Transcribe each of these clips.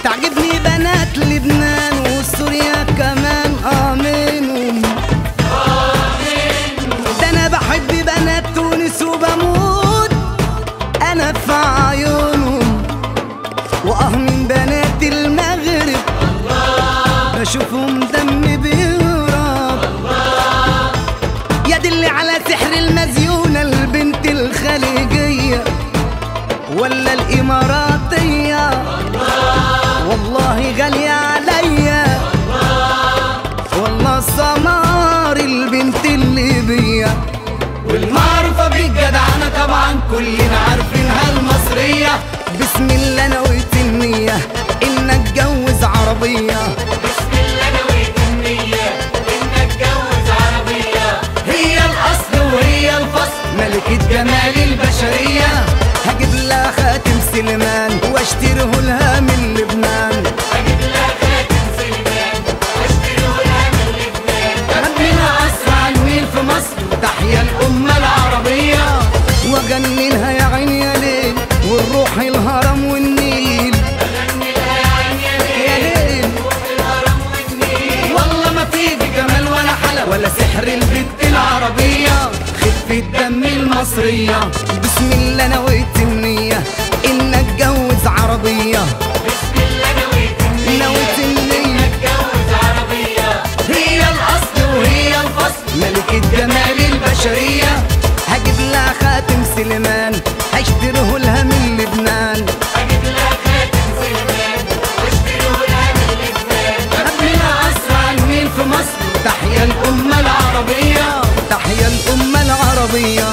تعجبني بنات لبنان وسوريا كمان منهم. ده انا بحب بنات تونس وبموت انا في عيونهم. من بنات المغرب بشوفهم دم بيهرب. يدل على سحر المزيونة البنت الخليجية ولا الإماراتية، والله غالية عليا والله سمار البنت الليبية. والمعروفة بالجدعنة طبعا كلنا عارفينها المصرية. بسم الله نويت النية إن اتجوز عربية. بسم الله نويت النية إن اتجوز عربية. هي الأصل وهي الفصل ملكة جمال البشرية. هجيب لها خاتم سليمان واشتريه لها من لبنان. هجيب لها خاتم سليمان واشتريه لها من لبنان. ربنا أسرع النيل في مصر تحيا الأمة العربية. وأغني لها يا عين يا ليل والروح الهرم والنيل. أغني لها يا عين يا ليل والروح الهرم والنيل. والله ما في جمال ولا حلا ولا سحر البنت العربية. خفة دم المصرية. بسم الله نويت النية إن اتجوز عربية. بسم الله نويت النية إن اتجوز عربية. هي الأصل وهي الفصل ملكة جمال البشرية. هجيب لها خاتم سليمان هشتريه لها من لبنان. هجيب لها خاتم سليمان واشتريه لها من لبنان. ربنا أسرع النيل في مصر تحيا الأمة العربية. تحيا الأمة العربية.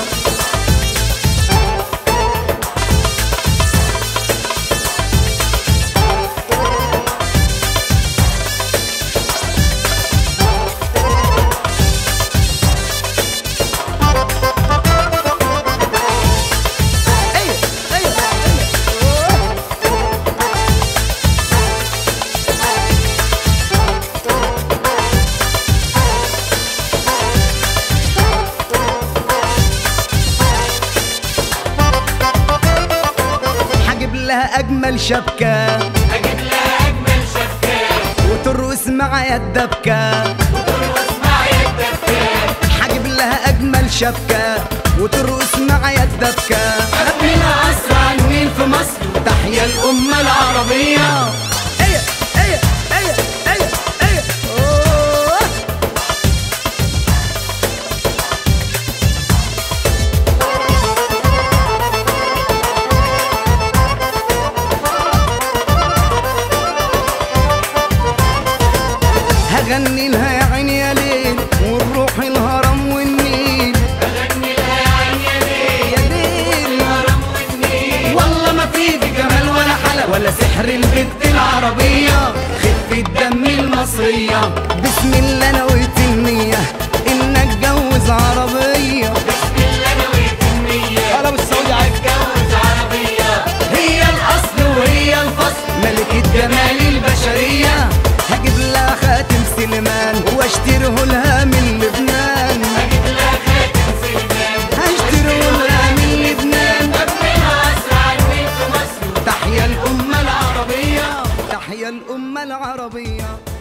لها أجمل شبكة. هجيب لها أجمل شبكة وترقص معايا الدبكة. وترقص معايا الدبكة. هجيب لها أجمل شبكة وترقص معايا الدبكة. ربنا أسرع النيل في مصر تحيا الأمة العربية. ايه ايه ايه ايه ايه أوه. هغني لها يا عين يا ليل والروح الهرم والنيل. أغني لها يا عين يا ليل يا ليل الهرم والنيل. والله ما في جمال ولا حلا ولا سحر البنت العربية. خفة دم المصرية. بسم الله نويت النية إن اتجوز عربية. بسم الله نويت النية أنا بالسعودي عايز اتجوز عربية. هي الأصل وهي الفصل ملكة جمال البشرية. هجيب لها خاتم سليمان واشتريه لها من لبنان. هجيب لها خاتم سليمان هشتريه لها من لبنان. ربنا أسرع النيل في مصر تحيا الأمة العربية. تحيا الأمة العربية.